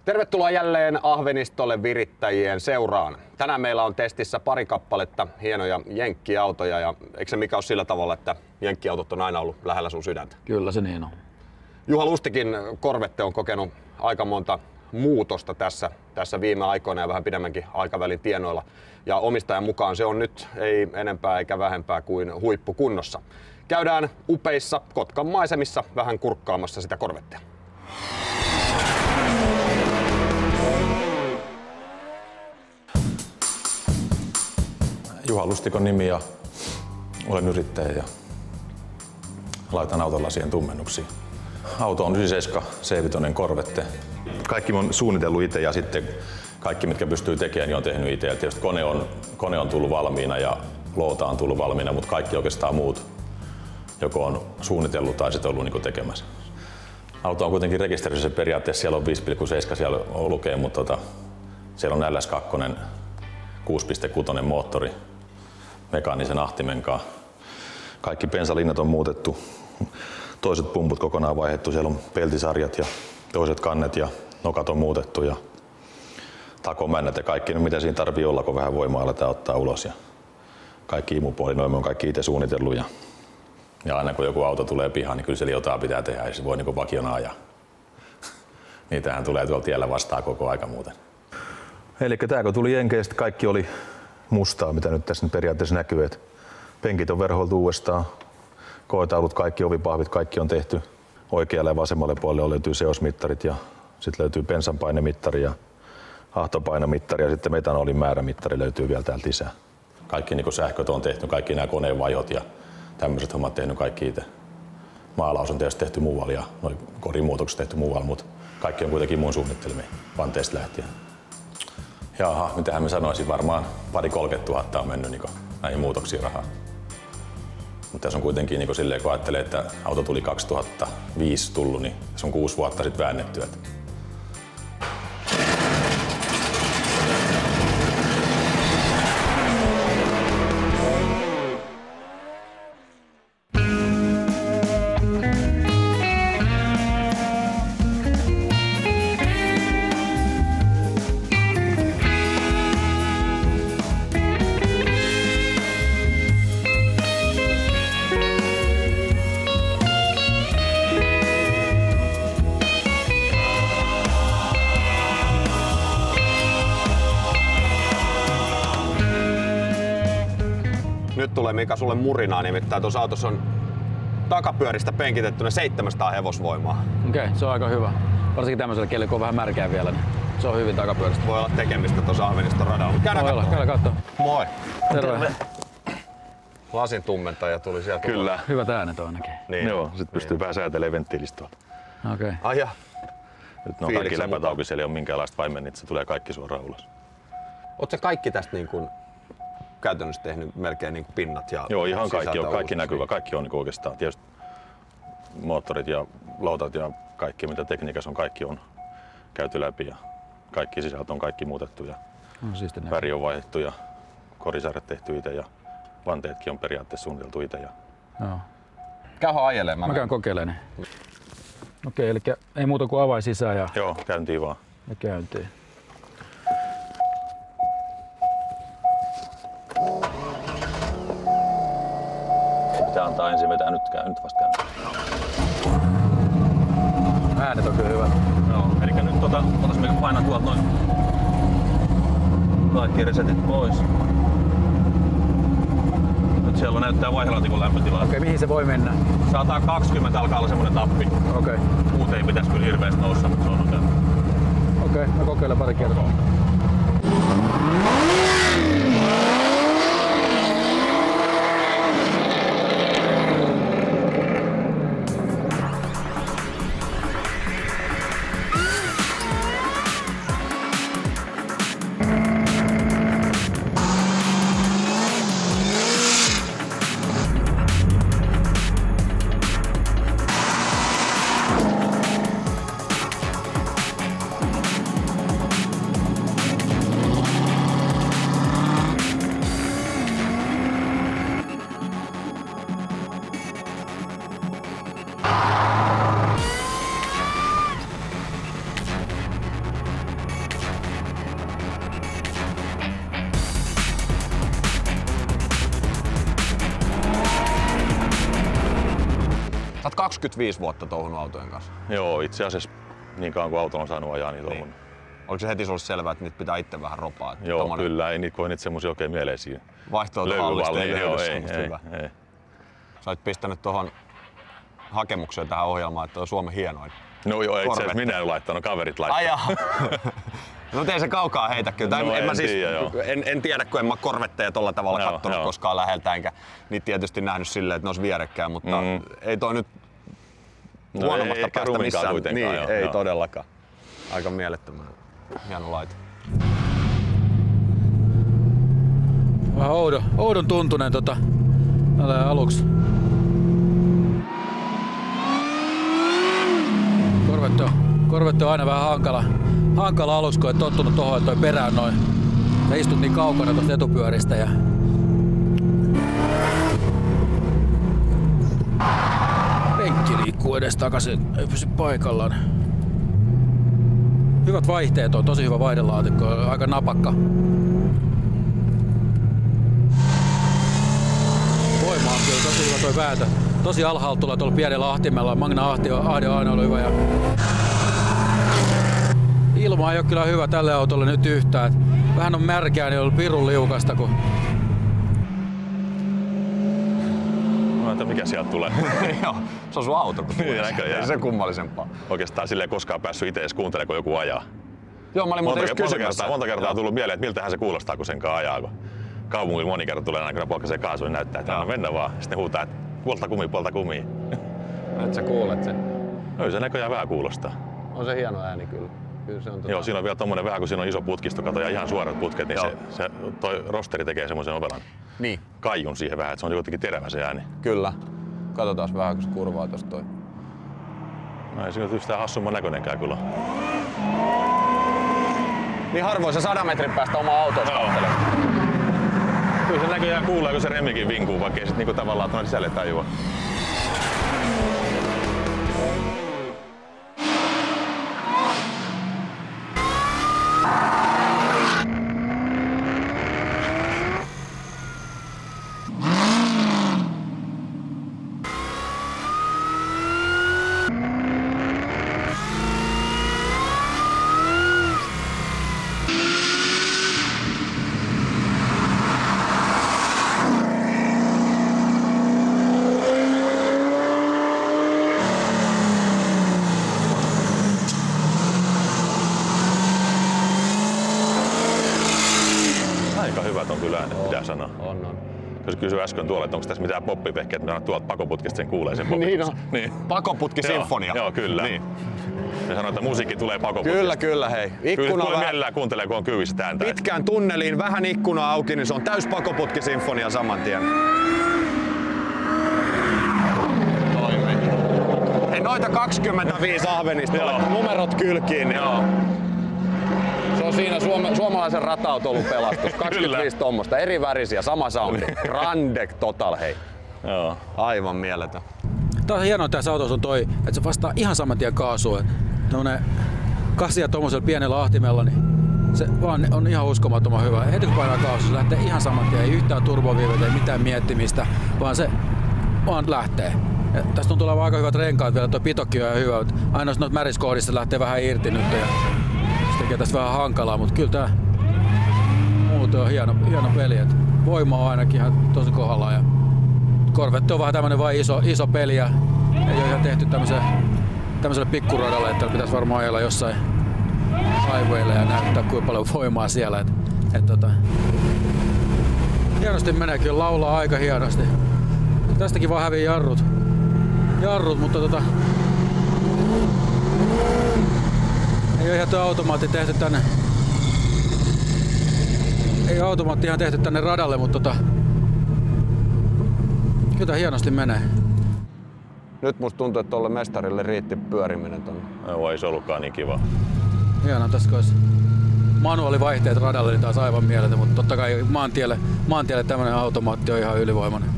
Tervetuloa jälleen Ahvenistolle virittäjien seuraan. Tänään meillä on testissä pari kappaletta hienoja jenkkiautoja ja eikö se mikä ole sillä tavalla, että jenkkiautot on aina ollut lähellä sun sydäntä? Kyllä se niin on. Juha Lustikin Corvette on kokenut aika monta muutosta tässä viime aikoina ja vähän pidemmänkin aikavälin tienoilla. Ja omistajan mukaan se on nyt ei enempää eikä vähempää kuin huippukunnossa. Käydään upeissa Kotkan maisemissa vähän kurkkaamassa sitä Corvettea. Juha Lustikon nimi ja olen yrittäjä ja laitan autolasien tummennuksiin. Auto on 97 C5 Corvette. Kaikki on suunnitellut itse ja sitten kaikki mitkä pystyy tekemään niin on tehnyt itse. Tietysti kone on tullut valmiina ja loota on tullut valmiina, mutta kaikki oikeastaan muut joko on suunnitellut tai sitten ollut niin tekemässä. Auto on kuitenkin rekisterissä periaatteessa, siellä on 5,7 siellä lukee, mutta siellä on LS2 6.6 moottori mekaanisen ahtimen kanssa. Kaikki bensalinnat on muutettu, toiset pumput kokonaan vaihdettu, siellä on peltisarjat ja toiset kannet ja nokat on muutettu ja takomännät ja kaikki, no mitä siinä tarvii olla, kun vähän voimaa aletaan ottaa ulos. Ja kaikki imupuolinoimme on kaikki itse suunnitellut ja aina kun joku auto tulee pihaan, niin kyllä siellä jotain pitää tehdä, ei se voi niin vakiona ajaa. Niitähän tulee tuolla tiellä vastaan koko aika muuten. Eli tää kun tuli Jenkeistä, kaikki oli mustaa, mitä nyt tässä periaatteessa näkyy. Et penkit on verhoiltu uudestaan, koetaulut, kaikki ovipahvit, kaikki on tehty. Oikealle ja vasemmalle puolelle löytyy seosmittarit ja sitten löytyy bensanpainemittari ja ahtopainomittari ja sitten metanolin määrämittari löytyy vielä täältä lisää. Kaikki niin sähköt on tehty, kaikki nämä koneenvajot ja tämmöiset hommat tehnyt kaikki itse. Maalaus on tietysti tehty muualla ja korimuutokset tehty muualla, mutta kaikki on kuitenkin mun suunnittelemia vanteesta lähtien. Jaha, mitähän mä sanoisin, varmaan 20 000 on mennyt niin näihin muutoksiin rahaa. Mutta tässä on kuitenkin niin silleen, kun ajattelee, että auto tuli 2005 tullut, niin se on 6 vuotta sitten väännetty. Nyt tulee Mika sulle murinaa, nimittäin tuossa autossa on takapyöristä penkitettynä 700 hevosvoimaa. Okei, se on aika hyvä. Varsinkin tämmöisellä kielellä, kun on vähän märkää vielä, niin se on hyvin takapyöristä. Voi olla tekemistä tuossa Ahveniston radalla. Käydään katsomaan. Moi! Terve! Lasin tummentaja tuli sieltä. Kyllä. Hyvät äänet ainakin. Niin. Joo, sit pystyy vähän säätelemään venttiilistä tuolta. Okei. Ai ja. Nyt ne on kaikki läpät auki, siellä ei ole minkäänlaista vaimennit, se tulee kaikki suoraan ulos. Oot sä kaikki tästä niin kuin käytännössä tehnyt melkein niin kuin pinnat ja joo, ihan kaikki on, kaikki näkyvä, niin. kaikki on niin oikeastaan. Tietysti moottorit ja lautat ja kaikki mitä tekniikassa on, kaikki on käyty läpi ja kaikki sisältö on kaikki muutettu ja väri on vaihdettu ja korisarjat tehty itse ja vanteetkin on periaatteessa suunniteltu itse. Joo. Käyhän ajelemaan. Mä käyn kokeilemaan. Okei, eli ei muuta kuin avain sisään ja... Joo, käyntiin vaan. Ja käyntiin. Pitää antaa ensin vetää nyt vasta käyntiin. Äänet on kyllä hyvät. Joo, eli nyt otas me painaa tuolta noin kaikki resetit pois. Nyt siellä näyttää vaihdelaatikon lämpötilaa. Okei, mihin se voi mennä? 120 alkaa olla semmonen tappi. Okei. Muut ei pitäisi kyllä hirveästi noussa, mutta se on okei. Okei, mä kokeilen pari kertaa. oot 25 vuotta touhunut autojen kanssa. Joo, itse asiassa niin kauan kuin auton on saanut ajaa, niin touhunut. Oliko se heti sulle selvää, että niitä pitää itse vähän ropaa? Joo, tommonen... kyllä, ei niitä koe niitä semmosia oikein mieleisiä. Vaihtoehtohallista ei löydy semmoista hyvää. Ei. Sä olet pistänyt tuohon hakemukseen tähän ohjelmaan, että on Suomen hienoin. No joo, itse asiassa minä en laittanut, kaverit laittanut. No ei se kaukaa heitä kyllä. No, en tiedä, kun en mä korvetteja tolla tavalla kattonut koskaan läheltä, enkä niitä tietysti nähnyt silleen, että ne olisi vierekkäin, mutta ei toi nyt huonommasta päästä missään. Niin, ei todellakaan. Aika mielettömän hieno laite. Vähän oudon tuntunen aluksi. Korvette on aina vähän hankala alus, kun et tottunut tohon, että toi perään noin. Sä istut niin kaukana tosta etupyöristä ja penkki liikkuu edestakaisin, ei pysy paikallaan. Hyvät vaihteet on, tosi hyvä vaihdelaatikko, aika napakka. Voima on kyllä tosi hyvä toi vääntö. Tosi alhaalta tulee tuolla pienellä ahtimella, Magna-ahti on aina ollut hyvä. Ja ilma ei ole kyllä hyvä tälle autolle nyt yhtään. Vähän on märkää, niin on pirun liukasta. No, että mikä sieltä tulee? Joo, se on sun auto. Ei se kummallisempaa. Oikeastaan silleen koskaan päässyt itse edes kuuntelemaan, kun joku ajaa. Joo, mä olin monta kertaa tullut mieleen, että miltähän se kuulostaa, kun sen kanssa ajaa. Kun kaupungilla moni kerta tulee aina, kun ne polkaisee kaasua, niin näyttää, että mennä vaan. Sitten ne huutaa, että puolta kumia. Et sä kuulet sen? No, se näköjään vähän kuulostaa. On se hieno ääni kyllä. Se on Joo, siinä on vielä tommonen vähän, kun siinä on iso putkisto, kato, ja ihan suorat putket, niin toi rosteri tekee semmoisen ovelan kaijun siihen vähän, että se on jotenkin terävä se ääni. Kyllä. Katsotaan vähän, kun se kurvaa tosta toi. No ei se nyt yhtään hassumman näköinenkään kyllä. Niin harvoin se 100 metrin päästä oma autosta kattelee. Kyllä se näköjään kuulee, kun se remmikin vinkuu, vaikka ei sit niinku tavallaan tuonne sisälle tajua. Kysyi äsken tuolla, että onko tässä mitään poppipehkeä, että tuolta pakoputkista sen kuulee sen niin on. Niin. Pakoputki-sinfonia. Joo, kyllä. Niin. Ja sanoi, että musiikki tulee pakoputkista. Kyllä, hei. Ikkuna kyllä mielellään kuuntelee, kun on kyvissä ääntä. Pitkään tunneliin, vähän ikkuna auki, niin se on täys pakoputki-sinfonia saman tien. Toimii. Hei, noita 25 Ahvenista olet numerot kylkiin. Niin se on siinä suomalaisen rata-autolun pelastus. 25 tommosta, eri värisiä, sama soundi. Grande Total, hei. Joo. Aivan mieletön. Tää on hienoa tässä autossa on toi, että se vastaa ihan saman tien kaasua. Tämmönen kasia tommosella pienellä ahtimella, niin se vaan on ihan uskomattoman hyvä. Heti kun painaa kaasua, se lähtee ihan saman tien, ei yhtään turboviiveitä, ei mitään miettimistä, vaan se vaan lähtee. Ja tästä on tulevan aika hyvät renkaat vielä, tuo pitokki on hyvä. Aina noissa märiskohdissa lähtee vähän irti nyt ja se tekee tästä vähän hankalaa, mutta kyllä tää muuten on hieno peli. Et voima on ainakin ihan tosi kohdallaan. Ja Corvette on vähän tämmönen vain iso peli ja ei ole ihan tehty tämmöiselle pikkuradalle, että pitäisi varmaan ajella jossain highwaylla ja näyttää kuinka paljon voimaa siellä. Hienosti menee, kyllä laulaa aika hienosti. Tästäkin vaan hävii jarrut, mutta ei ole ihan tuo automaatti tehty tänne. Ei automaatti ihan tehty tänne radalle, mutta kyllä hienosti menee. Nyt musta tuntuu, että tuolle mestarille riitti pyöriminen tonne. Joo, ei se ollutkaan niin kiva. Hienoa, tässä olisi manuaalivaihteet radalle, niin taas aivan mieletön, mutta totta kai maantielle tämmönen automaatti on ihan ylivoimainen.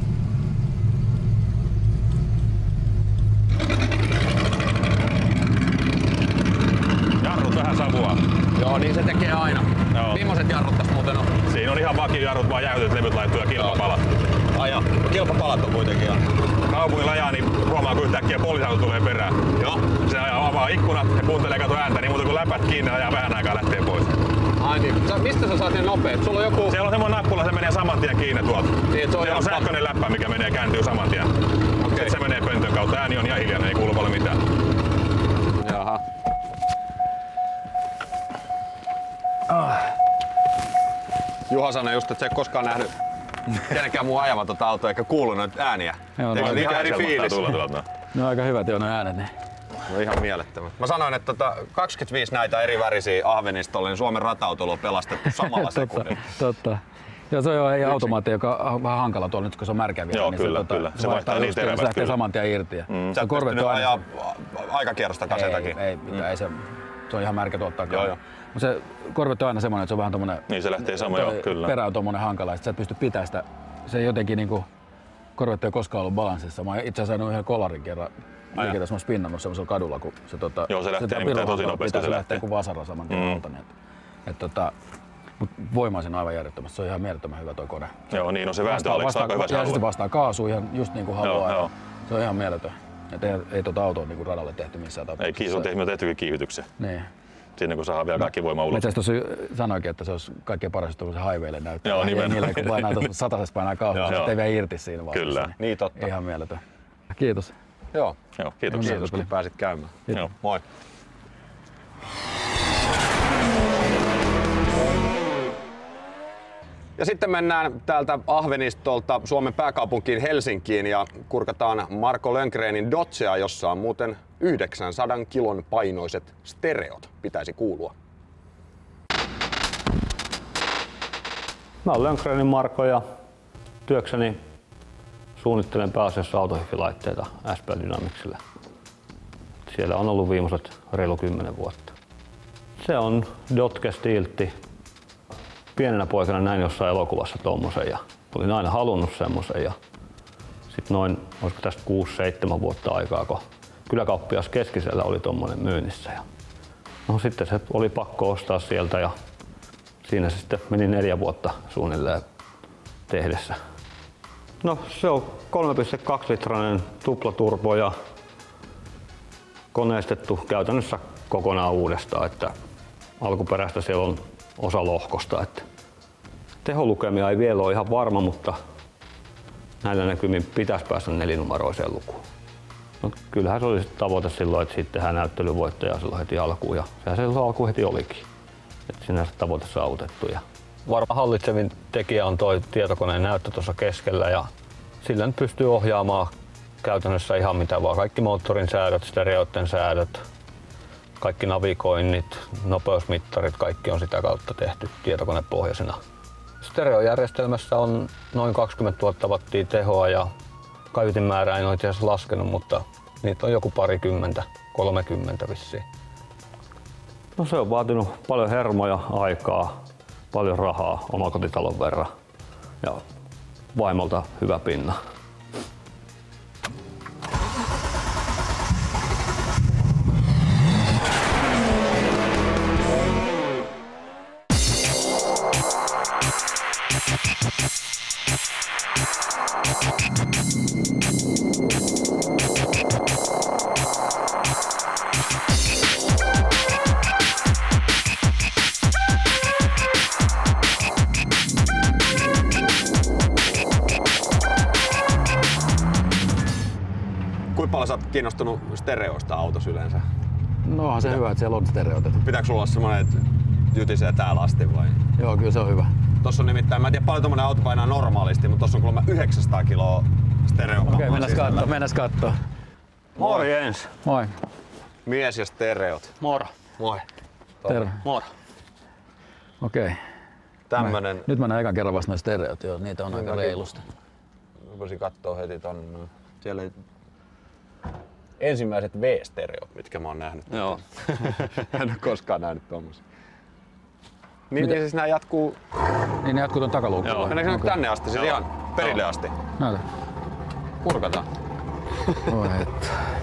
Jarrut vähän savua. Joo, niin se tekee aina. Joo. Millaiset jarrut tässä muuten on? Siinä on ihan vakiojarrut, vaan jäytyt levyt laittuu ja kilpapalat. Ai ja kilpapalat on kuitenkin ihan. Kaupungilla ajaa, niin huomaa, kuuntelemaan, kun yhtäkkiä poliisiauto tulee perään. Joo. Se avaa ikkunat ja kuuntelee kato ääntä, niin muuta kuin läpät kiinni ja vähän aikaa lähtee pois. Ai niin. Mistä sä saat niin nopeet? Sulla on joku... Siellä on semmoinen nappula, se menee saman tien kiinni tuolta. Niin, siellä on sähköinen läppä, mikä menee kääntyy saman tien. Okay. Se menee pöntön kautta. Ääni on ihan hiljainen, ei kuulu paljon mitään. Jaha. Juha sanoi just, että sä et koskaan nähnyt kenenkään muu ajavan tota autoa eikä kuullut noita ääniä. Joo, Eikö ihan eri fiilis? Ne on aika hyvät jo ne äänet. Niin. No ihan mielettömät. Mä sanoin, että 25 näitä eri värisiä ahvenistolla, niin Suomen rata-autolla on pelastettu samalla sekunnilla. Totta. Joo, se on automaatti, joka on vähän hankala tuolla nyt, kun se on märkä vielä. Joo, niin kyllä, kyllä. Se vaihtaa niin terävästi. Se lähtee saman tien irti. Sä et pystynyt ajaa aikakierrosta kasetakin. Ei se on ihan märkä tuottaa. Joo. Mutta se Corvette on aina semmoinen, että se on vähän tommonen... Niin se lähtee sama, joo, kyllä. Perä on tommonen hankala, että sä et pysty pitämään sitä. Se jotenkin niinku... Corvette ei ole koskaan ollut balanssissa. Mä itse asiassa saanut yhden kolarin kerran. Liikin tässä mä spinnannut semmoisella kadulla, kun se joo, se lähtee nimittäin tosi nopeasti. Se lähtee kuin vasara saman tien alta. Mut voima on aivan järjettömästi. Se on ihan mielettömän hyvä toi kone. Joo, niin on se vääntö aika hyvä. Ja sitten vastaa kaasua ihan just niin kuin haluaa. Joo. Se on ihan mieletön. Et ei tota autoa niinku radalle tehty missään tapauksessa. Ei, se on tehtykin kiihdytyksen. Niin. Sinne kun saadaan vielä kaikki voima ulos. Itse asiassa sanoikin, että se olisi kaikkein paras, kun se highwaylle näyttää. Joo, nimenomaan. Kun painaa tuossa satasessa painaa kaasua, sitten ei vielä irti siinä vaiheessa. Kyllä. Niin totta. Ihan mieletön. Kiitos. Joo. Kiitoksia. Kiitos kun pääsit käymään. Joo. Moi. Ja sitten mennään täältä Ahvenistolta Suomen pääkaupunkiin Helsinkiin ja kurkataan Marko Lönkrenin Dodgea, jossa on muuten 900 kilon painoiset stereot, pitäisi kuulua. Mä oon Lönkrenin Marko ja työkseni suunnittelen pääasiassa autohifilaitteita SP Dynamicsille. Siellä on ollut viimeiset reilu 10 vuotta. Se on Dodge Stiltti. Pienenä poikana näin jossain elokuvassa tommosen ja olin aina halunnut semmosen. Ja sitten noin, olisiko tästä 6-7 vuotta aikaa, kun kyläkauppias Keskisellä oli tommonen myynnissä. Ja no sitten se oli pakko ostaa sieltä ja siinä se sitten meni 4 vuotta suunnilleen tehdessä. No se on 3,2-litrainen tuplaturbo ja koneistettu käytännössä kokonaan uudestaan, että alkuperäistä siellä on osa lohkosta. Että teholukemia ei vielä ole ihan varma, mutta näillä näkymin pitäisi päästä 4-numeroiseen lukuun. No, kyllähän se oli tavoite silloin, että siitä tehdään näyttelyvoittoja silloin heti alkuun ja sehän se alkuun heti olikin. Että sinänsä tavoite saavutettu. Ja varmaan hallitsevin tekijä on tuo tietokoneen näyttö tuossa keskellä ja sillä nyt pystyy ohjaamaan käytännössä ihan mitä vaan. Kaikki moottorin säädöt, stereoiden säädöt, kaikki navigoinnit, nopeusmittarit, kaikki on sitä kautta tehty tietokonepohjaisena. Stereojärjestelmässä on noin 20 000 wattia tehoa ja kaiutin määrää en ole itse asiassa laskenut, mutta niitä on joku 20, 30 vissiin. No se on vaatinut paljon hermoja, aikaa, paljon rahaa omakotitalon verran ja vaimolta hyvä pinna. Kuinka paljon sä oot kiinnostunut stereoista autossa yleensä? No onhan se hyvä, että siellä on stereot. Pitääkö sulla olla semmonen, että jytisee täällä asti vai? Joo, kyllä se on hyvä. Tossa on nimittäin, mä en tiedä paljon tommonen auto painaa normaalisti, mutta tossa on kuulemma 900 kiloa stereokammaa. Okei, mennäs kattoo. Morjens! Moi. Mies ja stereot. Moro! Moi. Terve. Moro! Okei. Tämmönen... Nyt mä näen ekan kerran vasta noin stereot, joo, niitä on aika reilusti. Voisin kattoo heti tonne. Siellä ei... ensimmäiset V-stereot, mitkä mä oon nähnyt. Joo. En ole koskaan nähnyt tommosia. Niin siis nää jatkuu... Niin ne jatkuu ton takaluukkuun. Joo. Meneekö ne tänne asti, siis ihan perille asti? Näytä. Kurkataan. Voi että.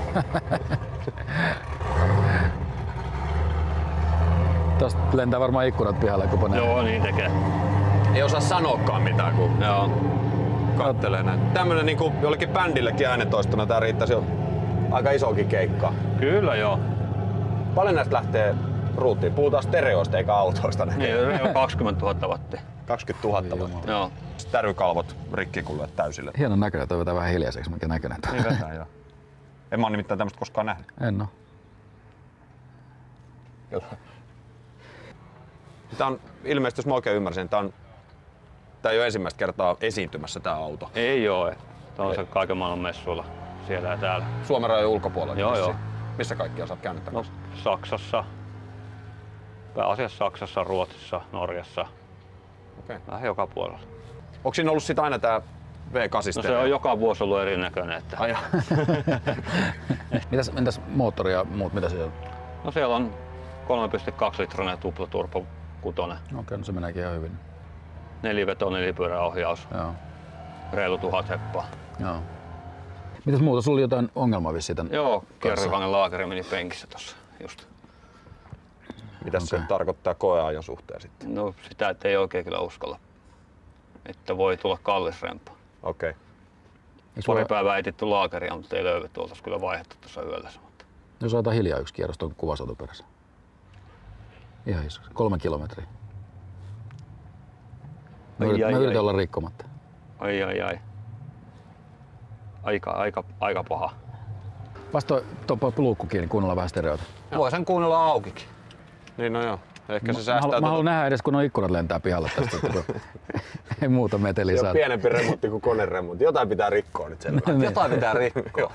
Tästä lentää varmaan ikkunat pihalle, kun panee. Joo, niin tekee. Ei osaa sanoakaan mitään, kun Joo. kattelee näin. Tämmönen niinku jollekin bändillekin äänentoistona tää riittäisi jo aika isokin keikka. Kyllä joo. Paljon näistä lähtee ruutiin? Puhutaan stereoista eikä autoista. Niin, 20 000 wattia. 20 000 wattia. Joo. Tärykalvot rikki kun lyöt täysille. Hienon näköinen, toi vetää vähän hiljaiseksi, mikä näköinen. Niin vetää joo. En mä oo nimittäin tämmöstä koskaan nähnyt. En oo. Tää on ilmeisesti, jos mä oikein ymmärsin, tää ei ole ensimmäistä kertaa esiintymässä tää auto. Ei oo. Tää on se kaiken maailman messuilla siellä ja täällä. Suomen rajojen ulkopuolella. Joo. Missä kaikkia sä oot käynyt tämmössä? No, Saksassa. Pääasiassa Saksassa, Ruotsissa, Norjassa. Okei. Vähän joka puolella. Onko siinä ollut sit aina tää V8? No se on joka vuosi ollut erinäköinen. Että... Mitäs moottori ja muut, mitä siellä on? No siellä on 3,2 litrainen tuplaturbo 6. Okei, no se meneekin ihan hyvin. 4-veto, 4-pyöräohjaus. Joo. Reilu 1000 heppaa. Joo. Mitäs muuta? Sulla oli jotain ongelmaa vissiin tän Joo, kierrivangen laakeri meni penkissä tossa just. Mitäs se tarkoittaa koeajon suhteen sitten? No sitä et ei oikein kyllä uskalla. Että voi tulla kallis remppa. Okei. Pari päivää etitty laakeria, mutta ei löydetty. Oltais kyllä vaihdettu tuossa yöllä. Jos otetaan hiljaa yksi kierros tuon kuvasauton perässä. Ihan iso. 3 kilometriä. Mä yritän olla rikkomatta. Ai. Aika paha. Vasta tuo luukku kiinni, kuunnellaan vähän stereota. Voi sen kuunnella aukikin. Niin no joo. Ehkä se säästää. Mä haluan nähdä edes kun nuo ikkunat lentää pihalle tästä. Ei muuta meteliä Se saa. on pienempi remontti kuin koneremontti. Jotain pitää rikkoa nyt selvä. Jotain pitää rikkoa.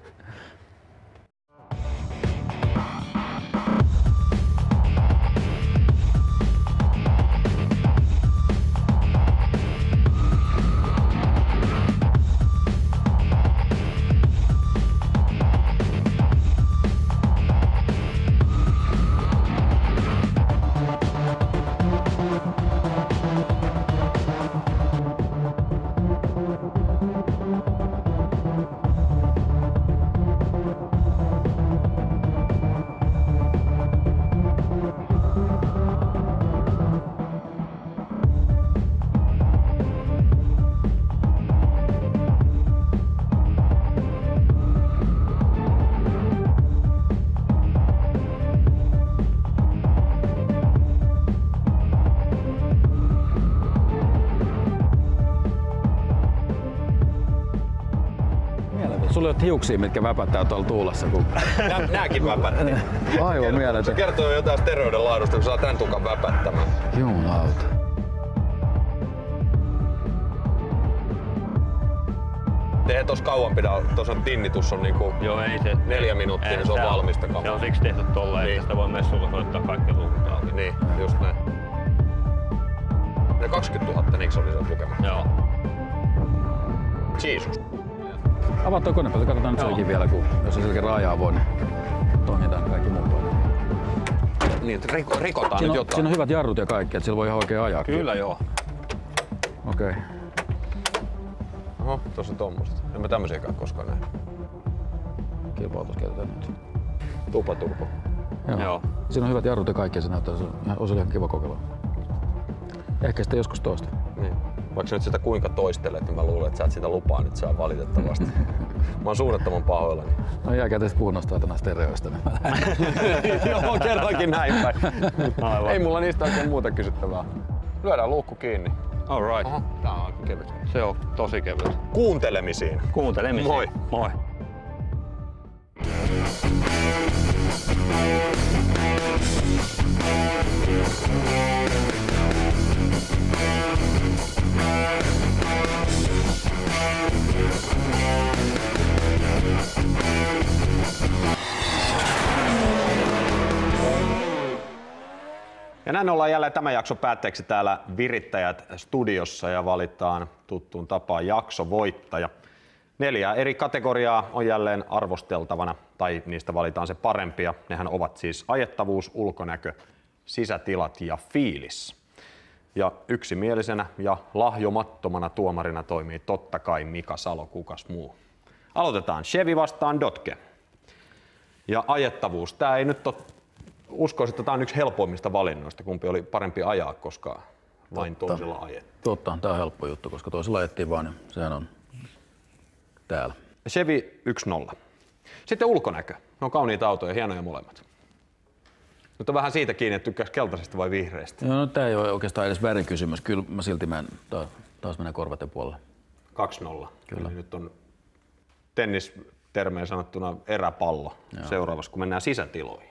Sulla on hiuksia, mitkä väpättää tuolla tuulessa. Kun... Nääkin väpätti. Aivan mieletön. Se kertoo jotain steroiden laadusta, kun saa tän tukan väpättämään. Jumalauta. Ei tos kauan pidä, tuossa on tinnitus on niinku Joo, ei se, 4 minuuttia, niin se on valmista Se on siksi tehty tolleen, että sitä voi messulla soittaa kaikki luukut auki. Niin, just näin. Ja 20 000, niinkö se oli se lukema? Joo. Jeesus. Avaa toi konepelto, katsotaan nyt sekin vielä, kun jos se selkeä rajaa voi, niin toimitaan kaikki muut voi. Niin, että rikotaan Siinä nyt jotain. on hyvät jarrut ja kaikki, että sillä voi ihan oikein ajaa. Kyllä joo. Okei. Oho, tossa on tommosta. En mä tämmösiäkään koskaan nähnyt. Kilpailutus käytetään nyt. Tuplaturbo. Joo. Siinä on hyvät jarrut ja kaikki, se näyttää, olisi ihan kiva kokeilla. Ehkä sitten joskus toista. Niin. Vaikka sä nyt sitä kuinka toistelet, niin mä luulen, että sä et sitä lupaa nyt saa valitettavasti. Mä oon suunnattoman pahoillani. No jääkää tästä puhua noista tänään stereoista. Joo, kerrankin näin päin. Ei mulla niistä oikein muuta kysyttävää. Lyödään luukku kiinni. Alright. Oho, tää on aika kevyt. Se on tosi kevyt. Kuuntelemisiin. Kuuntelemisiin. Moi. Moi. Ja näin ollaan jälleen tämän jakson päätteeksi täällä Virittäjät studiossa ja valitaan tuttuun tapaan jaksovoittaja. 4 eri kategoriaa on jälleen arvosteltavana, tai niistä valitaan se parempia. Nehän ovat siis ajettavuus, ulkonäkö, sisätilat ja fiilis. Ja yksimielisenä ja lahjomattomana tuomarina toimii totta kai Mika Salo, kukas muu. Aloitetaan Chevy vastaan Dodge. Ja ajettavuus, tää ei nyt ole, uskoisin, että tää on yksi helpoimmista valinnoista, kumpi oli parempi ajaa, koska vain toisella ajettiin. Totta, tää on helppo juttu, koska toisella ajettiin vaan, niin sehän on täällä. Chevy 1.0. Sitten ulkonäkö. Ne on kauniita autoja, hienoja molemmat. Mutta on vähän siitä kiinni, että tykkääks keltaisesta vai vihreästä. No, tää ei ole oikeastaan edes värikysymys. Kyllä mä silti taas menen Corvetten puolelle. 2-0. Kyllä. Eli nyt on tennistermeen sanottuna eräpallo seuraavassa, kun mennään sisätiloihin.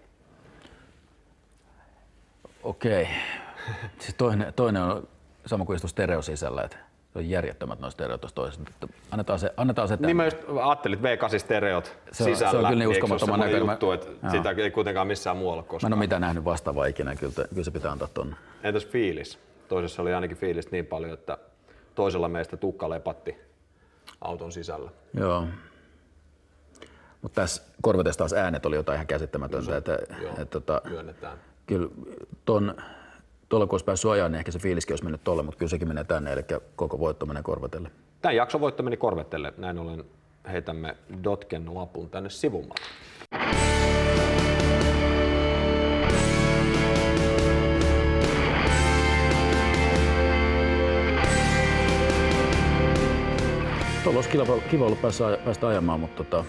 Okei. Siis toinen on sama kuin istuu stereo sisällä. Että se on järjettömät noin stereot tuossa toisessa. Annetaan se tänne. Niin mä just ajattelin, että V8-stereot sisällä. Se on kyllä niin uskomattoman näköinen. Juttu, että sitä ei kuitenkaan missään muualla koskaan. Mä en ole mitään nähnyt vastaavaa ikinä. Kyllä se pitää antaa tonne. Entäs fiilis? Toisessa oli ainakin fiilistä niin paljon, että toisella meistä tukka lepatti auton sisällä. Joo. Mutta tässä Corvetessa taas äänet oli jotain ihan käsittämätöntä. Myönnetään. Kyllä tuolla kun olisi päässyt ajaa, niin ehkä se fiiliskin olisi mennyt tolle, mutta kyllä sekin menee tänne, eli koko voitto menee Corvettelle. Tämän jakson voitto meni Corvettelle. Näin ollen heitämme Dotken lapun tänne sivummalle. Tuolla olisi kiva ollut päästä ajamaan, mutta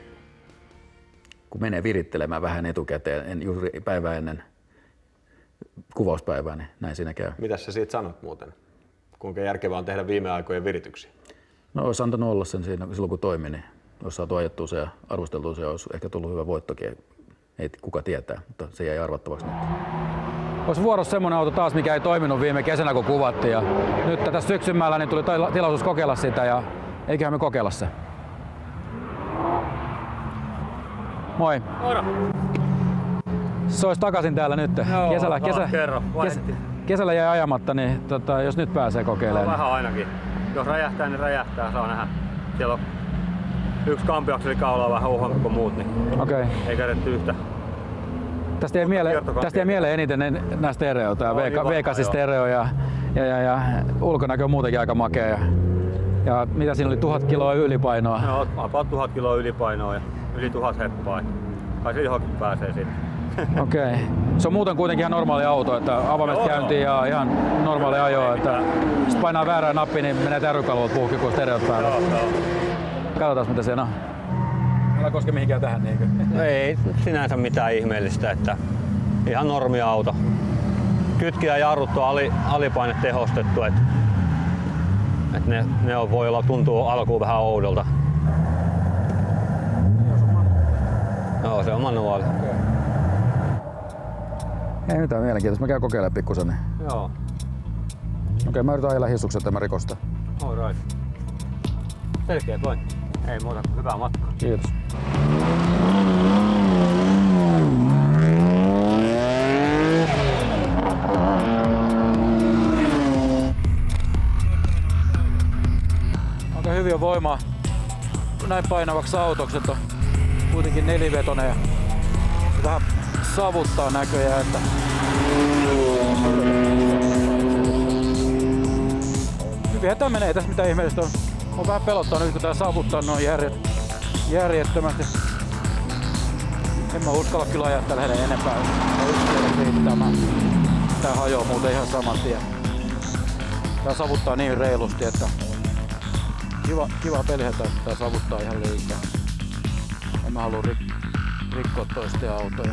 kun menee virittelemään vähän etukäteen, juuri päivää ennen kuvauspäivää, niin näin siinä käy. Mitäs sä siitä sanot muuten? Kuinka järkevää on tehdä viime aikojen virityksiä? No olisi antanut olla sen siinä, silloin kun toimi, niin olisi saatu ajettua se ja arvosteltua se ja olisi ehkä tullut hyvä voittokin. Ei kuka tietää, mutta se jäi arvattavaksi nyt. Olisi vuorossa semmoinen auto taas, mikä ei toiminut viime kesänä kun kuvattiin. Ja nyt tässä syksymällä niin tuli tilaisuus kokeilla sitä ja eiköhän me kokeilla se. Moi. Moro. Se olisi takaisin täällä nyt. Joo, kesällä jäi ajamatta, niin jos nyt pääsee kokeilemaan. No, vähän ainakin. Jos räjähtää, niin räjähtää. Saa nähdä. Siellä on yksi kampiakselikaula on vähän uhompi kuin muut, niin ei kädetty yhtä. Tästä jäi mieleen eniten nämä stereot, V8-stereo ja ulkonäkö on muutenkin aika makea. Ja mitä siinä oli, 1000 kiloa ylipainoa? No, about 1000 kiloa ylipainoa ja yli 1000 heppaa. Kai se johonkin pääsee sitten. Okei. Se on muuten kuitenkin ihan normaali auto, että avaimet käyntiin ja ihan normaali ajoa. Että jos painaa väärää nappia, niin menee tärrykalvot puhki, kun stereot päällä. Katsotaan mitä siinä on. Älä koske mihinkään tähän niinkö? No ei sinänsä mitään ihmeellistä, että ihan normi-auto. Kytki ja jarrut on alipaine tehostettu, että ne voi olla tuntuu alkuun vähän oudolta. Joo, se on manuaali. Okay. Ei mitään mielenkiintoista. Mä käyn kokeilemaan pikkusen. Niin. Joo. Okei, mä yritän ajella hissukset tämän rikosta. All right. Selkeä toi. Ei muuta kuin hyvää matkaa. Kiitos. Aika hyvin on voimaa näin painavaksi autoksi, että on kuitenkin nelivetonen ja vähän savuttaa näköjään, että hyvinhän tää menee, tässä mitään ihmeellistä on. On vähän pelottaa nyt, kun tää savuttaa noin järjettömästi. En mä uskalla kyllä ajaa tällä hetkellä enempää. Tää hajoaa muuten ihan saman tien. Tää savuttaa niin reilusti, että kiva pelihän tää savuttaa ihan liikaa. En mä halua rikkoa toisten autoja.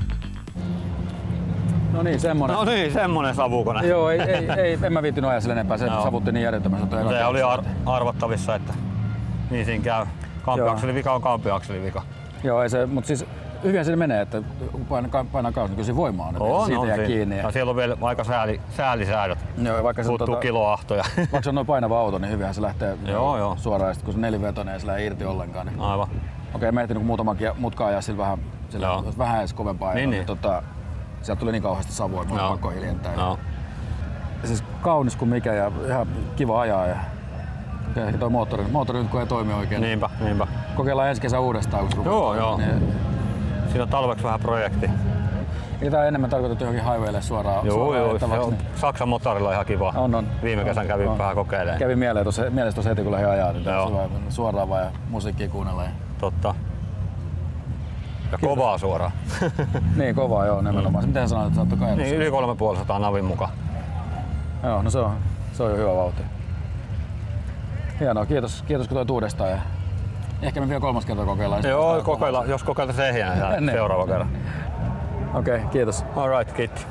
No niin, semmonen savukone. Joo, en mä viittinyt ajaa sille enempää, se savutti niin järjettömästi. Se oli arvattavissa, että niin siinä käy. Kampiakselin vika on kampiakselin vika. Joo, ei se, mutta siis hyvin siinä menee, että kun painaa kausi, niin kyllä siinä voimaa on, siitä jää kiinni. Ja siellä on vielä aika säälisäädöt. Joo, vaikka puuttuu kiloahtoja. Vaikka se on noin painava auto, niin hyvinhän se lähtee suoraan, ja sit kun se nelivetoinen ei se lähde irti ollenkaan. Niin aivan. Okei, mä ehtinyt muutamankin mutkaa ajaa sillä vähän edes kovempaa. Niin. Sieltä tuli niin kauheasti savua, että pakko hiljentää. Siis kaunis kuin mikä ja ihan kiva ajaa. Ja ehkä toi moottori nyt kun ei toimi oikein. Niinpä. Kokeillaan ensi kesä uudestaan. Joo. Niin. Siinä on talveksi vähän projekti. Eli tää on enemmän tarkoitettu johonkin highwaylle suoraan. Joo. Saksan motorilla ihan kiva. On. Viime kesän kävin vähän kokeilemaan. Kävin mielessä tuossa heti kun lähdin ajaa, niin suoraan vaan ja musiikkia kuunnella. Totta. Ja kovaa suoraan. Niin, kovaa joo, nimenomaan. Miten sanoit, että saattoi kaivaa? Niin, yli 350 navin mukaan. Joo, no se on jo hyvä vauhti. Hienoa, kiitos kun toit uudestaan. Ja Ehkä me vielä 3. kertaa kokeillaan. Joo, kokeilla, jos kokeiltaisiin ehjänä seuraava kerran. Okei, kiitos. All right, kiitos.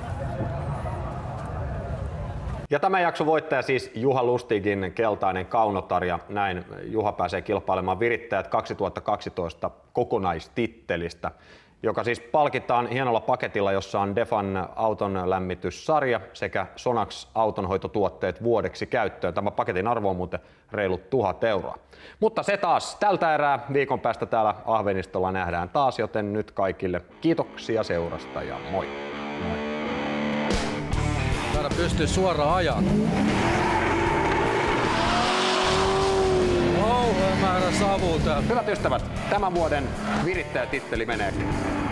Ja tämän jakson voittaja siis Juha Lustigin keltainen kaunotar, ja näin Juha pääsee kilpailemaan Virittäjät 2012 kokonaistittelistä, joka siis palkitaan hienolla paketilla, jossa on Defan autonlämmityssarja sekä Sonax autonhoitotuotteet vuodeksi käyttöön. Tämä paketin arvo on muuten reilut 1 000 euroa. Mutta se taas tältä erää, viikon päästä täällä Ahvenistolla nähdään taas, joten nyt kaikille kiitoksia seurasta ja moi! Täällä pystyy suoraan ajaa. Kauhean määrä savua täällä. Hyvät ystävät, tämän vuoden Virittäjätitteli menee